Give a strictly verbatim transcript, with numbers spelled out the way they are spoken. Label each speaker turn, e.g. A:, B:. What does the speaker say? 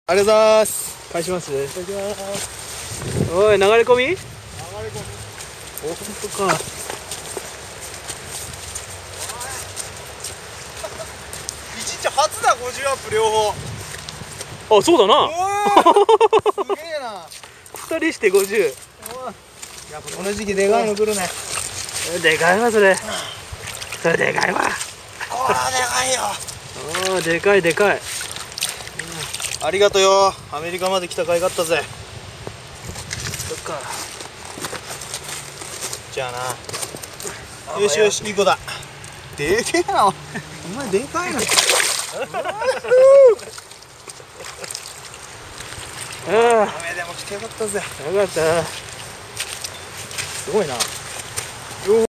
A: ありがとうございます。
B: 返します。
A: いただきます。
B: おい、流れ込み？流れ込み。
A: お、本当か。一日初だ、ごじゅうアップ両方。
B: あ、そうだな。
A: すげえな。
B: 二人してごじゅう。
A: やっぱこの時期でかいの来るね。
B: でかいわそれ。それでかいわ。
A: これはでかいよ。
B: ああ、でかいでかい。
A: ありがとうよ。アメリカまで来た甲斐があったぜ。
B: そっか。
A: じゃあな。よしよし、いい子だ。でけえな。お前でかいな。
B: ああ、
A: 雨でも来てよかったぜ。
B: よかった。
A: すごいな。